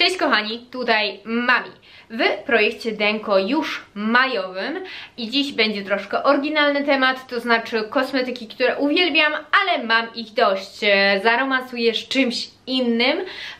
Cześć kochani, tutaj Mami w projekcie Denko już majowym i dziś będzie troszkę oryginalny temat, to znaczy kosmetyki, które uwielbiam, ale mam ich dość. Zaromansuję z czymś innym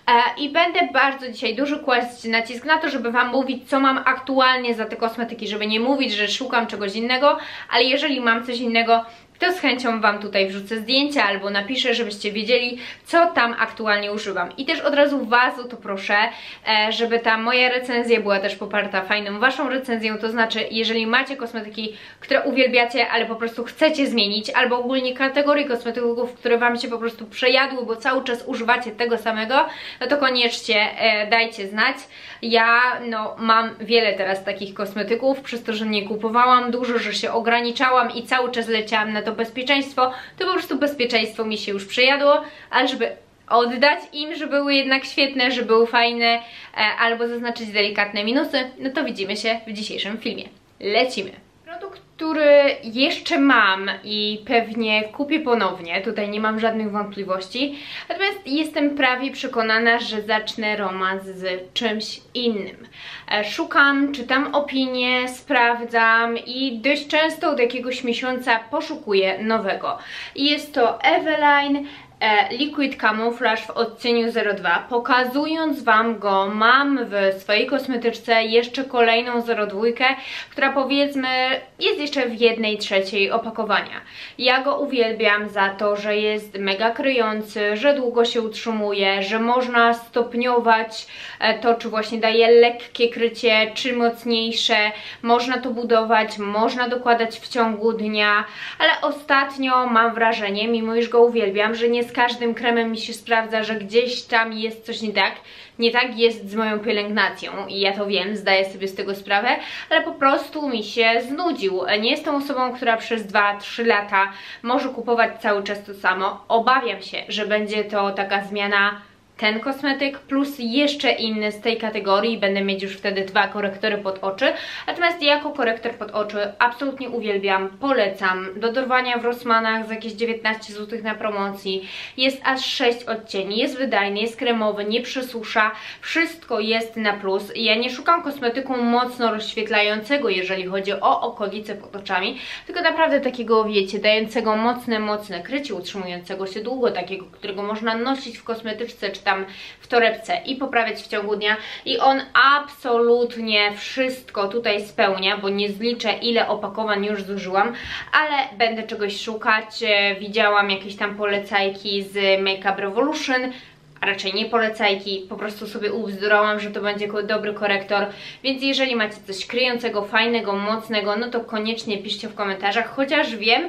i będę bardzo dzisiaj dużo kłaść nacisk na to, żeby wam mówić, co mam aktualnie za te kosmetyki, żeby nie mówić, że szukam czegoś innego, ale jeżeli mam coś innego, to z chęcią wam tutaj wrzucę zdjęcia albo napiszę, żebyście wiedzieli, co tam aktualnie używam. I też od razu was o to proszę, żeby ta moja recenzja była też poparta fajną waszą recenzją, to znaczy jeżeli macie kosmetyki, które uwielbiacie, ale po prostu chcecie zmienić, albo ogólnie kategorii kosmetyków, które wam się po prostu przejadły, bo cały czas używacie tego samego, no to koniecznie dajcie znać. Ja mam wiele teraz takich kosmetyków, przez to, że nie kupowałam dużo, że się ograniczałam i cały czas leciałam na to bezpieczeństwo, to po prostu bezpieczeństwo mi się już przejadło, ale żeby oddać im, że były jednak świetne, że były fajne, albo zaznaczyć delikatne minusy, no to widzimy się w dzisiejszym filmie. Lecimy! Produkt, który jeszcze mam i pewnie kupię ponownie, tutaj nie mam żadnych wątpliwości, natomiast jestem prawie przekonana, że zacznę romans z czymś innym. Szukam, czytam opinie, sprawdzam i dość często od jakiegoś miesiąca poszukuję nowego. I jest to Eveline Liquid Camouflage w odcieniu 02. Pokazując wam go, mam w swojej kosmetyczce jeszcze kolejną 02, która powiedzmy jest jeszcze w 1/3 opakowania. Ja go uwielbiam za to, że jest mega kryjący, że długo się utrzymuje, że można stopniować to, czy właśnie daje lekkie krycie, czy mocniejsze. Można to budować, można dokładać w ciągu dnia, ale ostatnio mam wrażenie, mimo iż go uwielbiam, że nie z każdym kremem mi się sprawdza, że gdzieś tam jest coś nie tak. Nie tak jest z moją pielęgnacją i ja to wiem, zdaję sobie z tego sprawę, ale po prostu mi się znudził. Nie jestem osobą, która przez 2-3 lata może kupować cały czas to samo. Obawiam się, że będzie to taka zmiana ten kosmetyk plus jeszcze inny z tej kategorii, będę mieć już wtedy 2 korektory pod oczy, natomiast jako korektor pod oczy absolutnie uwielbiam, polecam, do dorwania w Rossmannach za jakieś 19 zł na promocji, jest aż 6 odcieni, jest wydajny, jest kremowy, nie przesusza, wszystko jest na plus. Ja nie szukam kosmetyku mocno rozświetlającego, jeżeli chodzi o okolice pod oczami, tylko naprawdę takiego, wiecie, dającego mocne krycie, utrzymującego się długo, takiego, którego można nosić w kosmetyczce czy tam w torebce i poprawiać w ciągu dnia i on absolutnie wszystko tutaj spełnia, bo nie zliczę ile opakowań już zużyłam, ale będę czegoś szukać. Widziałam jakieś tam polecajki z Makeup Revolution, a raczej nie polecajki, po prostu sobie ubzdurałam, że to będzie dobry korektor, więc jeżeli macie coś kryjącego, fajnego, mocnego, no to koniecznie piszcie w komentarzach, chociaż wiem,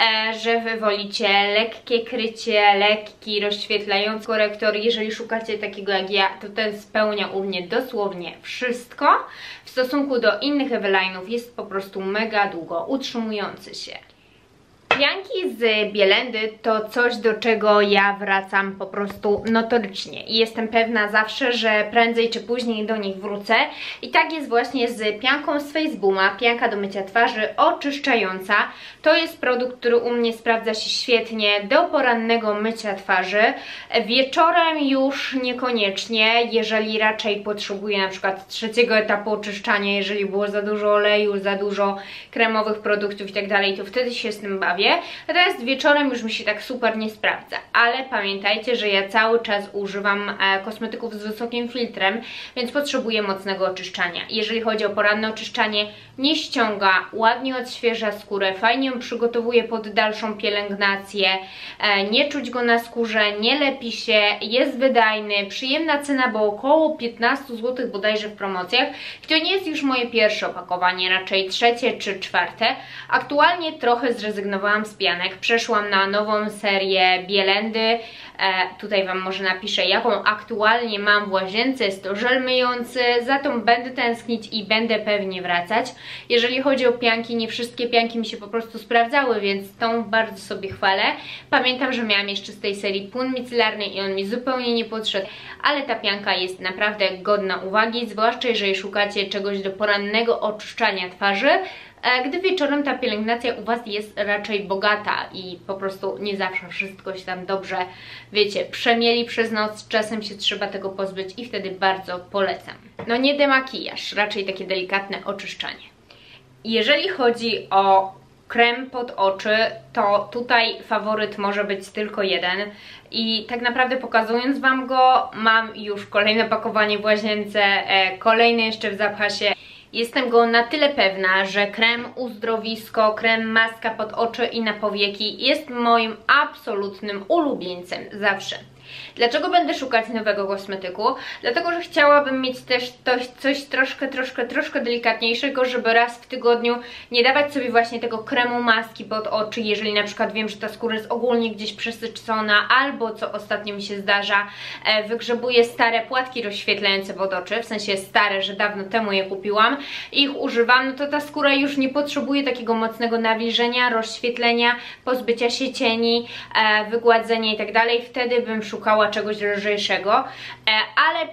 że wy wolicie lekkie krycie, lekki, rozświetlający korektor. Jeżeli szukacie takiego jak ja, to ten spełnia u mnie dosłownie wszystko. W stosunku do innych Eveline'ów jest po prostu mega długo utrzymujący się. Pianki z Bielendy to coś, do czego ja wracam po prostu notorycznie i jestem pewna zawsze, że prędzej czy później do nich wrócę. I tak jest właśnie z pianką z Facebooma, pianka do mycia twarzy oczyszczająca. To jest produkt, który u mnie sprawdza się świetnie do porannego mycia twarzy. Wieczorem już niekoniecznie, jeżeli raczej potrzebuję na przykład 3. etapu oczyszczania, jeżeli było za dużo oleju, za dużo kremowych produktów i tak dalej, to wtedy się z tym bawię. Natomiast wieczorem już mi się tak super nie sprawdza, ale pamiętajcie, że ja cały czas używam kosmetyków z wysokim filtrem, więc potrzebuję mocnego oczyszczania. Jeżeli chodzi o poranne oczyszczanie, nie ściąga, ładnie odświeża skórę, fajnie ją przygotowuje pod dalszą pielęgnację, nie czuć go na skórze, nie lepi się, jest wydajny, przyjemna cena, bo około 15 zł bodajże w promocjach. I to nie jest już moje pierwsze opakowanie, raczej 3. czy 4. Aktualnie trochę zrezygnowałam z pianek, przeszłam na nową serię Bielendy. Tutaj wam może napiszę, jaką aktualnie mam w łazience. Jest to żel myjący, za tą będę tęsknić i będę pewnie wracać. Jeżeli chodzi o pianki, nie wszystkie pianki mi się po prostu sprawdzały, więc tą bardzo sobie chwalę. Pamiętam, że miałam jeszcze z tej serii płyn micelarny i on mi zupełnie nie podszedł, ale ta pianka jest naprawdę godna uwagi, zwłaszcza jeżeli szukacie czegoś do porannego oczyszczania twarzy. gdy wieczorem ta pielęgnacja u Was jest raczej bogata i po prostu nie zawsze wszystko się tam dobrze, wiecie, przemieli przez noc, czasem się trzeba tego pozbyć i wtedy bardzo polecam. No nie demakijaż, raczej takie delikatne oczyszczanie. Jeżeli chodzi o krem pod oczy, to tutaj faworyt może być tylko jeden i tak naprawdę pokazując Wam go, mam już kolejne pakowanie w łazience, kolejne jeszcze w zapasie. Jestem go na tyle pewna, że krem uzdrowisko, krem maska pod oczy i na powieki jest moim absolutnym ulubieńcem zawsze. Dlaczego będę szukać nowego kosmetyku? Dlatego, że chciałabym mieć też coś troszkę delikatniejszego, żeby raz w tygodniu nie dawać sobie właśnie tego kremu maski pod oczy, jeżeli na przykład wiem, że ta skóra jest ogólnie gdzieś przesycona, albo co ostatnio mi się zdarza, wygrzebuję stare płatki rozświetlające pod oczy, w sensie stare, że dawno temu je kupiłam i ich używam, no to ta skóra już nie potrzebuje takiego mocnego nawilżenia, rozświetlenia, pozbycia się cieni, wygładzenia i tak dalej. Wtedy bym szukała czegoś lżejszego, ale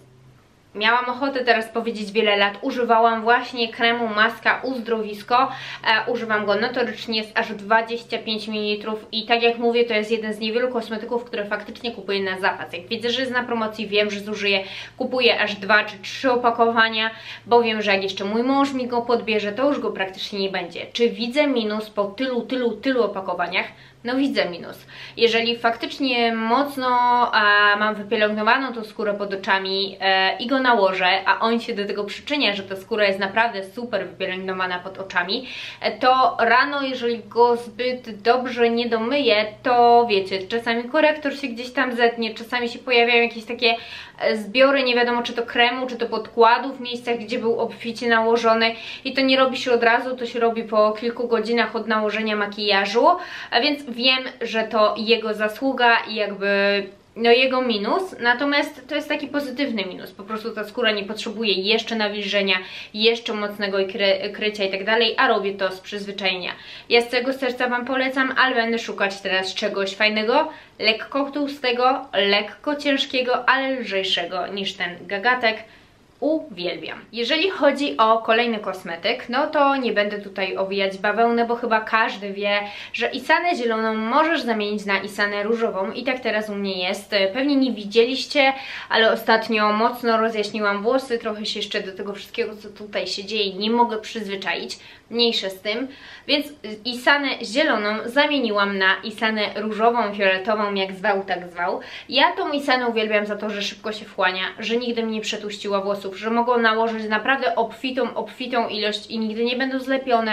miałam ochotę teraz powiedzieć wiele lat, używałam właśnie kremu maska uzdrowisko, używam go notorycznie, jest aż 25 ml i tak jak mówię, to jest jeden z niewielu kosmetyków, które faktycznie kupuję na zapas. Jak widzę, że jest na promocji, wiem, że zużyję, kupuję aż 2 czy 3 opakowania, bo wiem, że jak jeszcze mój mąż mi go podbierze, to już go praktycznie nie będzie. Czy widzę minus po tylu opakowaniach? No widzę minus. Jeżeli faktycznie mocno mam wypielęgnowaną tą skórę pod oczami i go nałożę, a on się do tego przyczynia, że ta skóra jest naprawdę super wypielęgnowana pod oczami, to rano, jeżeli go zbyt dobrze nie domyję, to wiecie, czasami korektor się gdzieś tam zetnie, czasami się pojawiają jakieś takie zbiory, nie wiadomo czy to kremu, czy to podkładu w miejscach, gdzie był obficie nałożony i to nie robi się od razu, to się robi po kilku godzinach od nałożenia makijażu, a więc wiem, że to jego zasługa i jakby no jego minus, natomiast to jest taki pozytywny minus, po prostu ta skóra nie potrzebuje jeszcze nawilżenia, jeszcze mocnego krycia i tak dalej, a robię to z przyzwyczajenia. Ja z całego serca Wam polecam, ale będę szukać teraz czegoś fajnego, lekko tłustego, lekko ciężkiego, ale lżejszego niż ten gagatek. Uwielbiam. Jeżeli chodzi o kolejny kosmetyk, no to nie będę tutaj owijać bawełnę, bo chyba każdy wie, że isanę zieloną możesz zamienić na isanę różową i tak teraz u mnie jest. Pewnie nie widzieliście, ale ostatnio mocno rozjaśniłam włosy, trochę się jeszcze do tego wszystkiego, co tutaj się dzieje, nie mogę przyzwyczaić. Mniejsze z tym, więc isanę zieloną zamieniłam na isanę różową, fioletową, jak zwał, tak zwał. Ja tą isanę uwielbiam za to, że szybko się wchłania, że nigdy mi nie przetłuściła włosów, że mogą nałożyć naprawdę obfitą ilość i nigdy nie będą zlepione,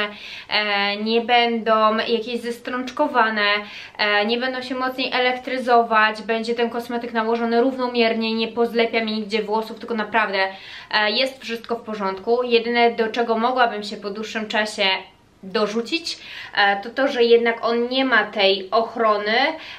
nie będą jakieś zestrączkowane, nie będą się mocniej elektryzować, będzie ten kosmetyk nałożony równomiernie, nie pozlepia mi nigdzie włosów, tylko naprawdę jest wszystko w porządku. Jedyne, do czego mogłabym się po dłuższym czasie dorzucić, to, że jednak on nie ma tej ochrony,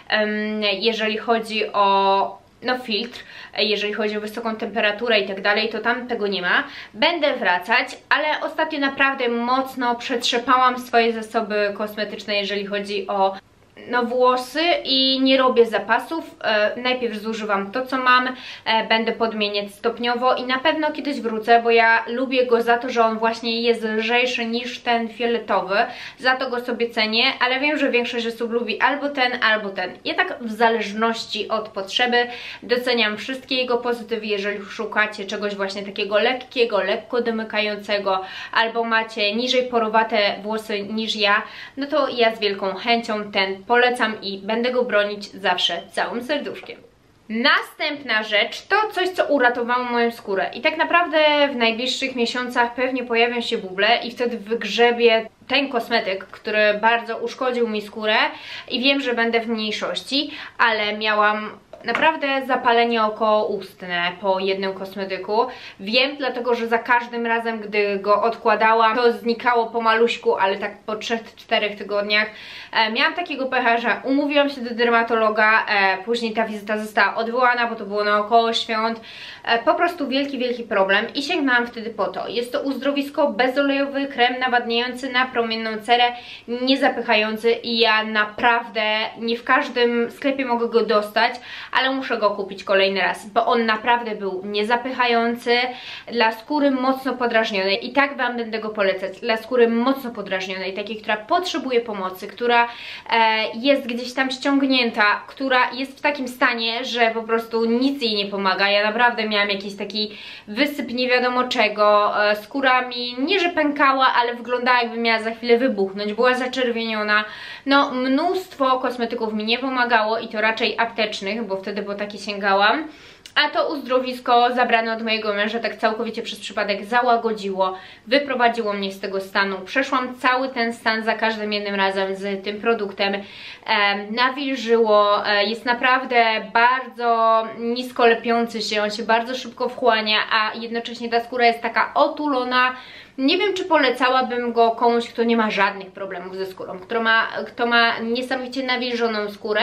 jeżeli chodzi o filtr, jeżeli chodzi o wysoką temperaturę i tak dalej, to tam tego nie ma. Będę wracać, ale ostatnio naprawdę mocno przetrzepałam swoje zasoby kosmetyczne, jeżeli chodzi o włosy i nie robię zapasów, najpierw zużywam to, co mam, będę podmieniać stopniowo i na pewno kiedyś wrócę, bo ja lubię go za to, że on właśnie jest lżejszy niż ten fioletowy, za to go sobie cenię, ale wiem, że większość osób lubi albo ten, albo ten. Ja tak w zależności od potrzeby doceniam wszystkie jego pozytywy, jeżeli szukacie czegoś właśnie takiego lekkiego, lekko domykającego, albo macie niżej porowate włosy niż ja, no to ja z wielką chęcią ten polecam i będę go bronić zawsze całym serduszkiem. Następna rzecz to coś, co uratowało moją skórę i tak naprawdę w najbliższych miesiącach pewnie pojawią się buble i wtedy wygrzebię ten kosmetyk, który bardzo uszkodził mi skórę i wiem, że będę w mniejszości, ale miałam naprawdę zapalenie okołoustne po jednym kosmetyku. Wiem, dlatego że za każdym razem, gdy go odkładałam, to znikało pomaluśku, ale tak po 3-4 tygodniach. Miałam takiego pecha, że umówiłam się do dermatologa, później ta wizyta została odwołana, bo to było naokoło świąt. Po prostu wielki problem i sięgnęłam wtedy po to. Jest to uzdrowisko bezolejowy krem nawadniający na promienną cerę, niezapychający i ja naprawdę nie w każdym sklepie mogę go dostać, ale muszę go kupić kolejny raz, bo on naprawdę był niezapychający, dla skóry mocno podrażnionej i tak Wam będę go polecać, dla skóry mocno podrażnionej, takiej, która potrzebuje pomocy, która jest gdzieś tam ściągnięta, która jest w takim stanie, że po prostu nic jej nie pomaga. Ja naprawdę miałam jakiś taki wysyp nie wiadomo czego, skóra mi nie że pękała, ale wyglądała jakby miała za chwilę wybuchnąć, była zaczerwieniona. No mnóstwo kosmetyków mi nie pomagało i to raczej aptecznych, bo wtedy po takie sięgałam. A to uzdrowisko zabrane od mojego męża tak całkowicie przez przypadek załagodziło, wyprowadziło mnie z tego stanu. Przeszłam cały ten stan za każdym jednym razem z tym produktem. Nawilżyło, jest naprawdę bardzo nisko lepiący się, on się bardzo szybko wchłania, a jednocześnie ta skóra jest taka otulona. Nie wiem, czy polecałabym go komuś, kto nie ma żadnych problemów ze skórą, kto ma niesamowicie nawilżoną skórę,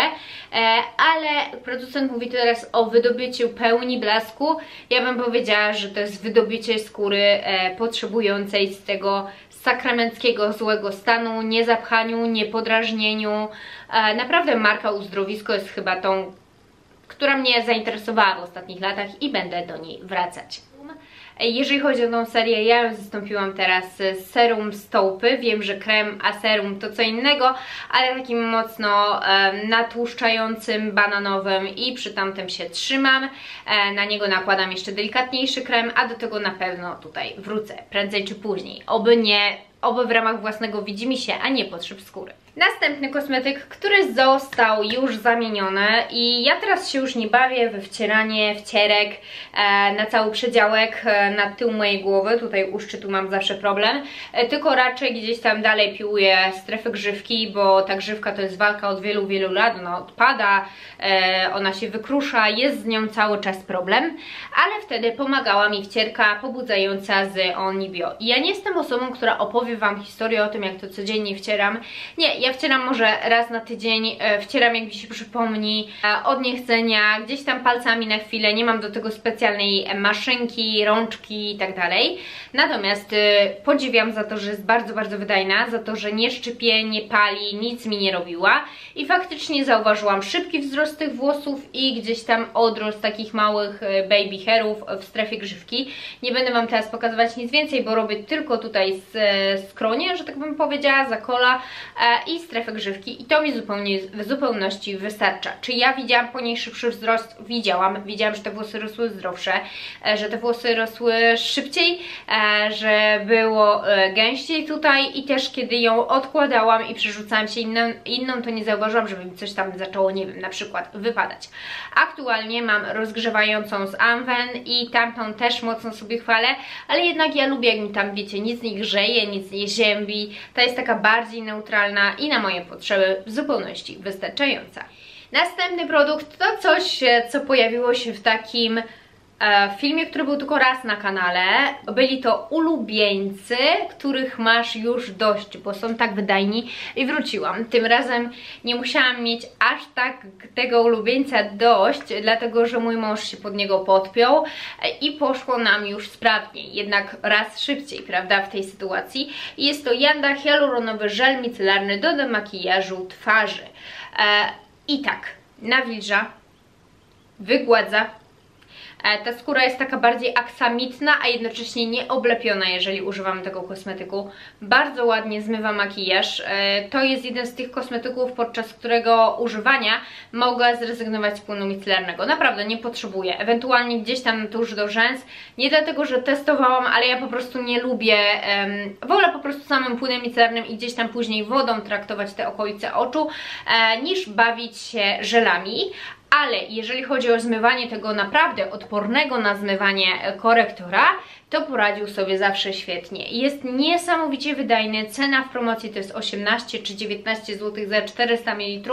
ale producent mówi teraz o wydobyciu pełni blasku. Ja bym powiedziała, że to jest wydobycie skóry potrzebującej z tego sakramenckiego złego stanu, nie zapchaniu, nie podrażnieniu. Naprawdę marka Uzdrowisko jest chyba tą, która mnie zainteresowała w ostatnich latach i będę do niej wracać. Jeżeli chodzi o tą serię, ja ją zastąpiłam teraz z serum Stoupy. Wiem, że krem a serum to co innego, ale takim mocno natłuszczającym, bananowym i przy tamtym się trzymam. Na niego nakładam jeszcze delikatniejszy krem, a do tego na pewno tutaj wrócę prędzej czy później. Oby w ramach własnego widzimisię, a nie potrzeb skóry. Następny kosmetyk, który został już zamieniony i ja teraz się już nie bawię we wcieranie wcierek na cały przedziałek, na tył mojej głowy, tutaj u szczytu mam zawsze problem, tylko raczej gdzieś tam dalej piłuję strefę grzywki, bo ta grzywka to jest walka od wielu, wielu lat, ona odpada, ona się wykrusza, jest z nią cały czas problem, ale wtedy pomagała mi wcierka pobudzająca z Onibio. I ja nie jestem osobą, która opowie Wam historię o tym, jak to codziennie wcieram. Nie, ja wcieram może raz na tydzień, wcieram jak mi się przypomni, od niechcenia, gdzieś tam palcami na chwilę, nie mam do tego specjalnej maszynki, rączki i tak dalej. Natomiast podziwiam za to, że jest bardzo, bardzo wydajna, za to, że nie szczypie, nie pali, nic mi nie robiła i faktycznie zauważyłam szybki wzrost tych włosów i gdzieś tam odrost takich małych baby hairów w strefie grzywki. Nie będę Wam teraz pokazywać nic więcej, bo robię tylko tutaj z skronie, że tak bym powiedziała, za kola i strefę grzywki i to mi w zupełności wystarcza. Czy ja widziałam po niej szybszy wzrost? Widziałam, że te włosy rosły zdrowsze, że te włosy rosły szybciej, że było gęściej tutaj i też kiedy ją odkładałam i przerzucałam się inną, to nie zauważyłam, żeby mi coś tam zaczęło, nie wiem, na przykład wypadać. Aktualnie mam rozgrzewającą z Anwen i tamtą też mocno sobie chwalę, ale jednak ja lubię, jak mi tam, wiecie, nic nie grzeje, nic nie ziębi, ta jest taka bardziej neutralna i na moje potrzeby w zupełności wystarczająca. Następny produkt to coś, co pojawiło się w takim filmie, który był tylko raz na kanale. Byli to ulubieńcy, których masz już dość, bo są tak wydajni i wróciłam. Tym razem nie musiałam mieć aż tak tego ulubieńca dość, dlatego że mój mąż się pod niego podpiął i poszło nam już sprawniej, jednak raz szybciej, prawda, w tej sytuacji. Jest to Janda hialuronowy żel micelarny do demakijażu twarzy. I tak, nawilża, wygładza. Ta skóra jest taka bardziej aksamitna, a jednocześnie nieoblepiona, jeżeli używamy tego kosmetyku. Bardzo ładnie zmywa makijaż. To jest jeden z tych kosmetyków, podczas którego używania mogę zrezygnować z płynu micelarnego. Naprawdę nie potrzebuję. Ewentualnie gdzieś tam tuż do rzęs. Nie dlatego, że testowałam, ale ja po prostu nie lubię. Wolę po prostu samym płynem micelarnym i gdzieś tam później wodą traktować te okolice oczu, niż bawić się żelami. Ale jeżeli chodzi o zmywanie tego naprawdę odpornego na zmywanie korektora, to poradził sobie zawsze świetnie. Jest niesamowicie wydajny, cena w promocji to jest 18 czy 19 zł za 400 ml,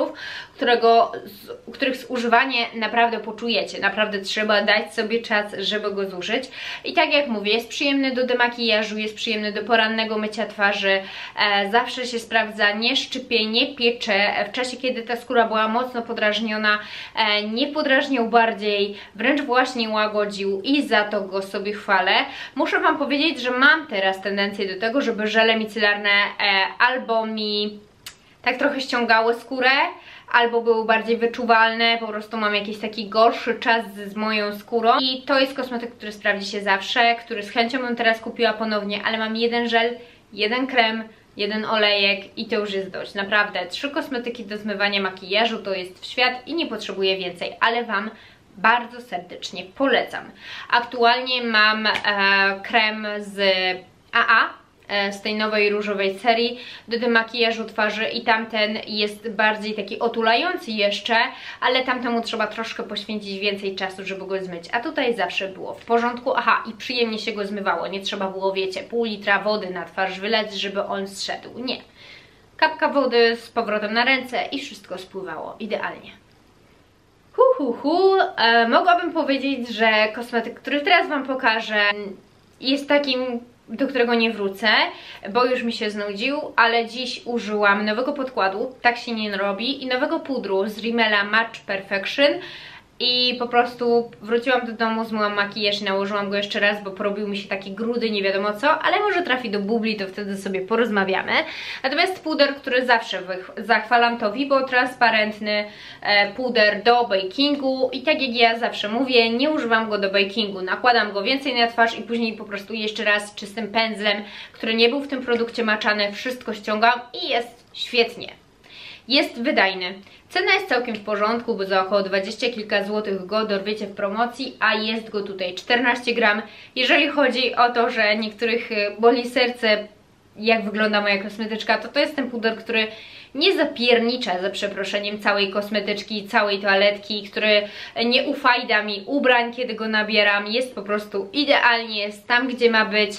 których zużywanie naprawdę poczujecie. Naprawdę trzeba dać sobie czas, żeby go zużyć. I tak jak mówię, jest przyjemny do demakijażu, jest przyjemny do porannego mycia twarzy, zawsze się sprawdza, nie szczypie, nie piecze. W czasie, kiedy ta skóra była mocno podrażniona, nie podrażniał bardziej, wręcz właśnie łagodził i za to go sobie chwalę. Muszę Wam powiedzieć, że mam teraz tendencję do tego, żeby żele micelarne albo mi tak trochę ściągały skórę, albo były bardziej wyczuwalne, po prostu mam jakiś taki gorszy czas z moją skórą i to jest kosmetyk, który sprawdzi się zawsze, który z chęcią bym teraz kupiła ponownie, ale mam jeden żel, jeden krem, jeden olejek i to już jest dość. Naprawdę, 3 kosmetyki do zmywania makijażu to jest w świat i nie potrzebuję więcej, ale Wam bardzo serdecznie polecam. Aktualnie mam krem z AA, z tej nowej różowej serii do demakijażu twarzy i tamten jest bardziej taki otulający jeszcze, ale tamtemu trzeba troszkę poświęcić więcej czasu, żeby go zmyć, a tutaj zawsze było w porządku. Aha, i przyjemnie się go zmywało, nie trzeba było, wiecie, pół litra wody na twarz wylać, żeby on zszedł, nie. Kapka wody z powrotem na ręce i wszystko spływało idealnie. Mogłabym powiedzieć, że kosmetyk, który teraz Wam pokażę, jest takim, do którego nie wrócę, bo już mi się znudził, ale dziś użyłam nowego podkładu, tak się nie robi, i nowego pudru z Rimmela Match Perfection i po prostu wróciłam do domu, zmyłam makijaż i nałożyłam go jeszcze raz, bo porobił mi się takie grudy, nie wiadomo co, ale może trafi do bubli, to wtedy sobie porozmawiamy. Natomiast puder, który zawsze zachwalam, to Vibo transparentny puder do bakingu i tak jak ja zawsze mówię, nie używam go do bakingu, nakładam go więcej na twarz i później po prostu jeszcze raz czystym pędzlem, który nie był w tym produkcie maczany, wszystko ściągam i jest świetnie. Jest wydajny. Cena jest całkiem w porządku, bo za około 20 kilka złotych go dorwiecie w promocji, a jest go tutaj 14 gram. Jeżeli chodzi o to, że niektórych boli serce, jak wygląda moja kosmetyczka, to jest ten puder, który nie zapiernicza, za przeproszeniem, całej kosmetyczki, całej toaletki, który nie ufajda mi ubrań, kiedy go nabieram. Jest po prostu idealnie, jest tam, gdzie ma być.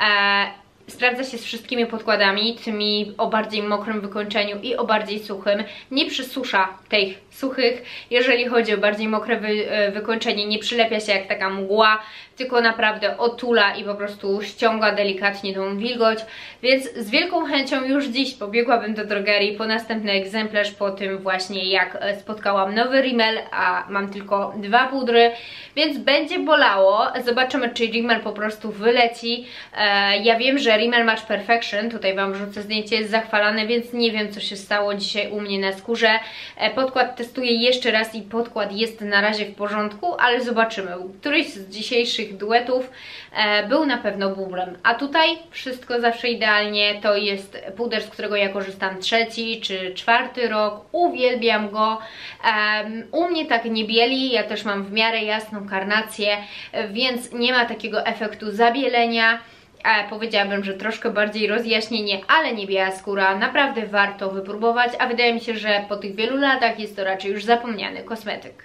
Sprawdza się z wszystkimi podkładami, tymi o bardziej mokrym wykończeniu i o bardziej suchym. Nie przysusza tych suchych. Jeżeli chodzi o bardziej mokre wykończenie, nie przylepia się jak taka mgła, tylko naprawdę otula i po prostu ściąga delikatnie tą wilgoć. Więc z wielką chęcią już dziś pobiegłabym do drogerii po następny egzemplarz, po tym właśnie jak spotkałam nowy Rimmel, a mam tylko 2 pudry, więc będzie bolało. Zobaczymy, czy Rimmel po prostu wyleci. Ja wiem, że Rimmel Match Perfection, tutaj Wam wrzucę zdjęcie, jest zachwalane, więc nie wiem, co się stało dzisiaj u mnie na skórze. Podkład testuję jeszcze raz i podkład jest na razie w porządku, ale zobaczymy. Któryś z dzisiejszych duetów był na pewno bublem, a tutaj wszystko zawsze idealnie. To jest puder, z którego ja korzystam 3. czy 4. rok, uwielbiam go. U mnie tak nie bieli, ja też mam w miarę jasną karnację, więc nie ma takiego efektu zabielenia. Powiedziałabym, że troszkę bardziej rozjaśnienie, ale nie biała skóra. Naprawdę warto wypróbować, a wydaje mi się, że po tych wielu latach jest to raczej już zapomniany kosmetyk.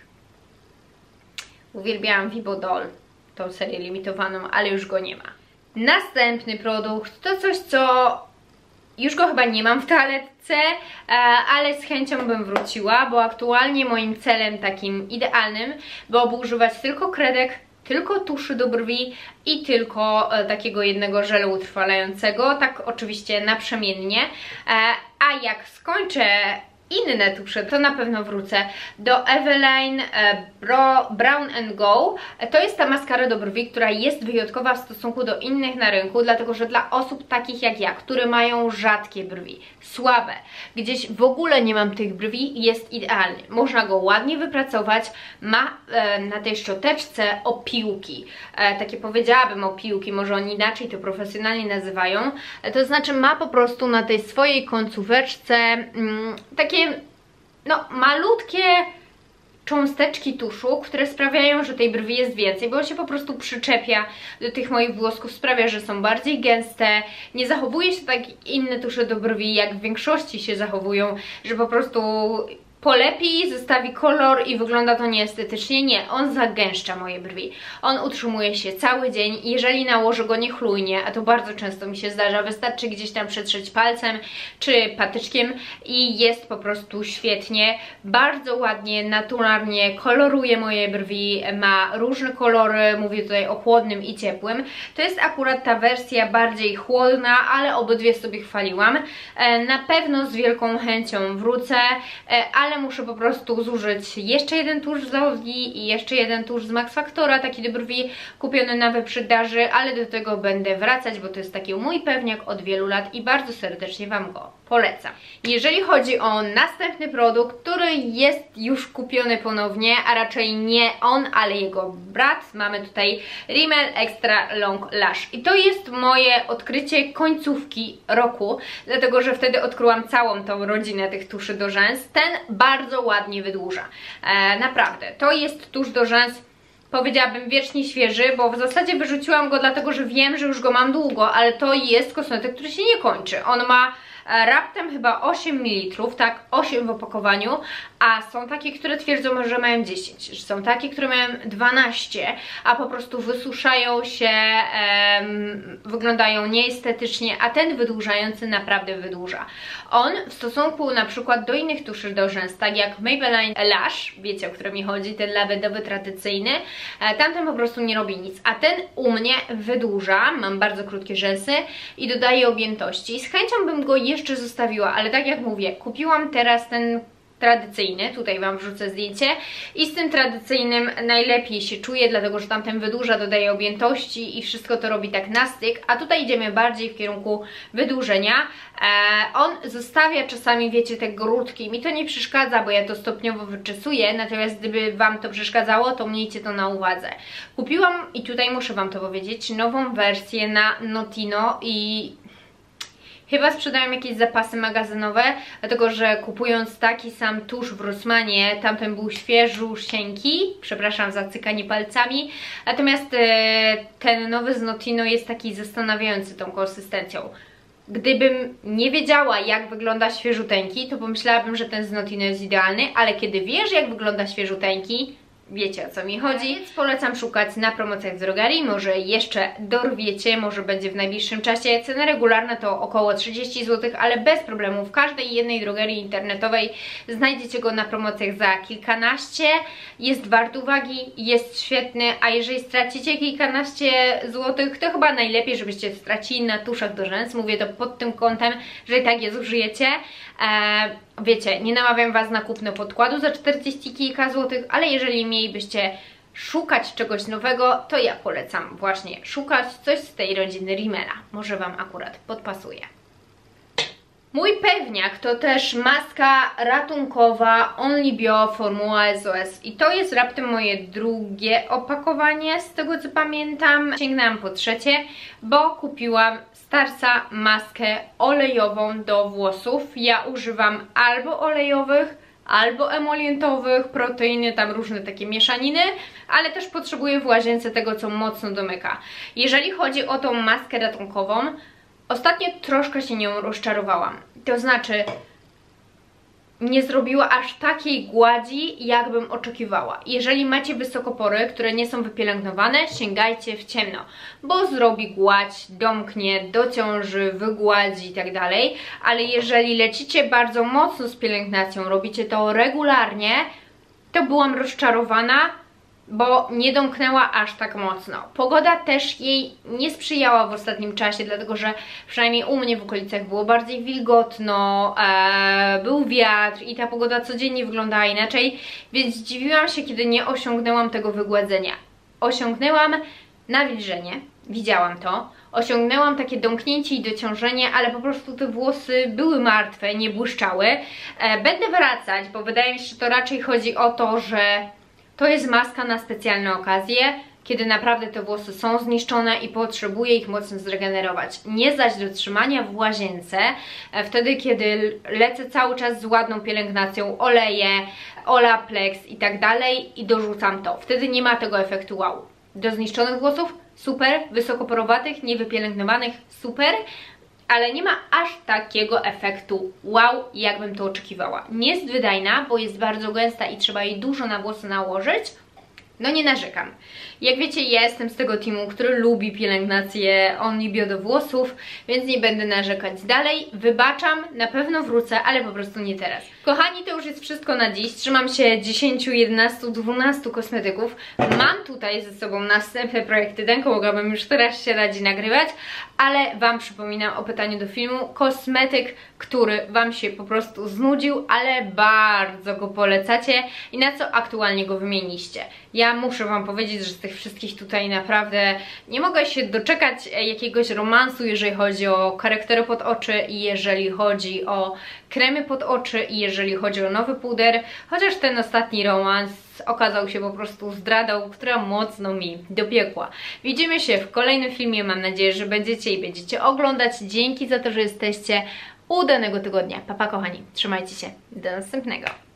Uwielbiałam Vibo Doll, tą serię limitowaną, ale już go nie ma. Następny produkt to coś, co już go chyba nie mam w toaletce, ale z chęcią bym wróciła, bo aktualnie moim celem takim idealnym byłoby używać tylko kredek, tylko tuszy do brwi i tylko takiego jednego żelu utrwalającego, tak oczywiście naprzemiennie, a jak skończę inne tusze, to na pewno wrócę do Eveline Brown Go. To jest ta maskara do brwi, która jest wyjątkowa w stosunku do innych na rynku, dlatego że dla osób takich jak ja, które mają rzadkie brwi, słabe, gdzieś w ogóle nie mam tych brwi, jest idealny. Można go ładnie wypracować, ma na tej szczoteczce opiłki, takie powiedziałabym opiłki, może oni inaczej to profesjonalnie nazywają, to znaczy ma po prostu na tej swojej końcóweczce takie no malutkie cząsteczki tuszu, które sprawiają, że tej brwi jest więcej, bo on się po prostu przyczepia do tych moich włosków, sprawia, że są bardziej gęste, nie zachowuje się tak inne tusze do brwi, jak w większości się zachowują, że po prostu polepi, zostawi kolor i wygląda to nieestetycznie. Nie, on zagęszcza moje brwi. On utrzymuje się cały dzień. Jeżeli nałożę go niechlujnie, a to bardzo często mi się zdarza, wystarczy gdzieś tam przetrzeć palcem czy patyczkiem i jest po prostu świetnie. Bardzo ładnie, naturalnie koloruje moje brwi, ma różne kolory, mówię tutaj o chłodnym i ciepłym. To jest akurat ta wersja bardziej chłodna, ale obydwie sobie chwaliłam. Na pewno z wielką chęcią wrócę, ale ale muszę po prostu zużyć jeszcze jeden tusz z Olgi i jeszcze jeden tusz z Max Factora, taki do brwi kupiony na wyprzedaży, ale do tego będę wracać, bo to jest taki mój pewniak od wielu lat i bardzo serdecznie Wam go polecam. Jeżeli chodzi o następny produkt, który jest już kupiony ponownie, a raczej nie on, ale jego brat, mamy tutaj Rimmel Extra Long Lash i to jest moje odkrycie końcówki roku, dlatego że wtedy odkryłam całą tą rodzinę tych tuszy do rzęs. Ten bardzo ładnie wydłuża, naprawdę, to jest tusz do rzęs, powiedziałabym wiecznie świeży, bo w zasadzie wyrzuciłam go dlatego, że wiem, że już go mam długo, ale to jest kosmetyk, który się nie kończy. On ma raptem chyba 8 ml, tak, 8 w opakowaniu, a są takie, które twierdzą, że mają 10, są takie, które mają 12, a po prostu wysuszają się, wyglądają nieestetycznie, a ten wydłużający naprawdę wydłuża. On w stosunku na przykład do innych tuszy do rzęs, tak jak Maybelline Lash, wiecie o który mi chodzi, ten lawendowy tradycyjny, tamten po prostu nie robi nic, a ten u mnie wydłuża, mam bardzo krótkie rzęsy i dodaje objętości. Z chęcią bym go jeszcze zostawiła, ale tak jak mówię, kupiłam teraz ten tradycyjny, tutaj Wam wrzucę zdjęcie i z tym tradycyjnym najlepiej się czuję, dlatego że tamten wydłuża, dodaje objętości i wszystko to robi tak na styk, a tutaj idziemy bardziej w kierunku wydłużenia. On zostawia czasami, wiecie, te grudki, mi to nie przeszkadza, bo ja to stopniowo wyczesuję, natomiast gdyby Wam to przeszkadzało, to miejcie to na uwadze. Kupiłam, i tutaj muszę Wam to powiedzieć, nową wersję na Notino i chyba sprzedają jakieś zapasy magazynowe, dlatego że kupując taki sam tusz w Rossmanie, tamten był świeżusieńki, przepraszam za cykanie palcami, natomiast ten nowy z Notino jest taki zastanawiający tą konsystencją. Gdybym nie wiedziała, jak wygląda świeżuteńki, to pomyślałabym, że ten z Notino jest idealny, ale kiedy wiesz, jak wygląda świeżuteńki, wiecie o co mi chodzi, więc polecam szukać na promocjach z drogerii, może jeszcze dorwiecie, może będzie w najbliższym czasie. Cena regularna to około 30 zł, ale bez problemu w każdej jednej drogerii internetowej znajdziecie go na promocjach za kilkanaście, jest wart uwagi, jest świetny, a jeżeli stracicie kilkanaście złotych, to chyba najlepiej, żebyście stracili na tuszach do rzęs, mówię to pod tym kątem, że i tak je zużyjecie. Wiecie, nie namawiam Was na kupno podkładu za 40 kilka złotych, ale jeżeli mielibyście szukać czegoś nowego, to ja polecam właśnie szukać coś z tej rodziny Rimmela. Może Wam akurat podpasuje. Mój pewniak to też maska ratunkowa Only Bio Formuła SOS i to jest raptem moje drugie opakowanie, z tego co pamiętam. Sięgnęłam po trzecie, bo kupiłam Starsa maskę olejową do włosów. Ja używam albo olejowych, albo emolientowych, proteiny, tam różne takie mieszaniny, ale też potrzebuję w łazience tego, co mocno domyka. Jeżeli chodzi o tą maskę ratunkową, ostatnio troszkę się nią rozczarowałam. To znaczy, nie zrobiła aż takiej gładzi, jakbym oczekiwała. Jeżeli macie wysokopory, które nie są wypielęgnowane, sięgajcie w ciemno, bo zrobi gładź, domknie, dociąży, wygładzi i tak dalej, ale jeżeli lecicie bardzo mocno z pielęgnacją, robicie to regularnie, to byłam rozczarowana, bo nie domknęła aż tak mocno. Pogoda też jej nie sprzyjała w ostatnim czasie, dlatego że przynajmniej u mnie w okolicach było bardziej wilgotno, był wiatr i ta pogoda codziennie wyglądała inaczej, więc zdziwiłam się, kiedy nie osiągnęłam tego wygładzenia. Osiągnęłam nawilżenie, widziałam to, osiągnęłam takie domknięcie i dociążenie, ale po prostu te włosy były martwe, nie błyszczały. Będę wracać, bo wydaje mi się, że to raczej chodzi o to, że to jest maska na specjalne okazje, kiedy naprawdę te włosy są zniszczone i potrzebuję ich mocno zregenerować. Nie zaś do trzymania w łazience, wtedy kiedy lecę cały czas z ładną pielęgnacją, oleje, Olaplex i tak dalej i dorzucam to. Wtedy nie ma tego efektu wow. Do zniszczonych włosów super, wysokoporowatych, niewypielęgnowanych super, ale nie ma aż takiego efektu wow, jakbym to oczekiwała. Nie jest wydajna, bo jest bardzo gęsta i trzeba jej dużo na włosy nałożyć. No nie narzekam. Jak wiecie, ja jestem z tego teamu, który lubi pielęgnację Only Bio do włosów, więc nie będę narzekać dalej. Wybaczam, na pewno wrócę, ale po prostu nie teraz. Kochani, to już jest wszystko na dziś. Trzymam się 10, 11, 12 kosmetyków. Mam tutaj ze sobą następne projekty Denko, mogłabym już teraz się radzi nagrywać, ale Wam przypominam o pytaniu do filmu. Kosmetyk, który Wam się po prostu znudził, ale bardzo go polecacie i na co aktualnie go wymieniliście. Ja muszę Wam powiedzieć, że z tych wszystkich tutaj naprawdę nie mogę się doczekać jakiegoś romansu, jeżeli chodzi o korektory pod oczy i jeżeli chodzi o kremy pod oczy i jeżeli chodzi o nowy puder, chociaż ten ostatni romans okazał się po prostu zdradą, która mocno mi dopiekła. Widzimy się w kolejnym filmie, mam nadzieję, że będziecie oglądać. Dzięki za to, że jesteście. Udanego tygodnia. Pa, pa kochani, trzymajcie się, do następnego.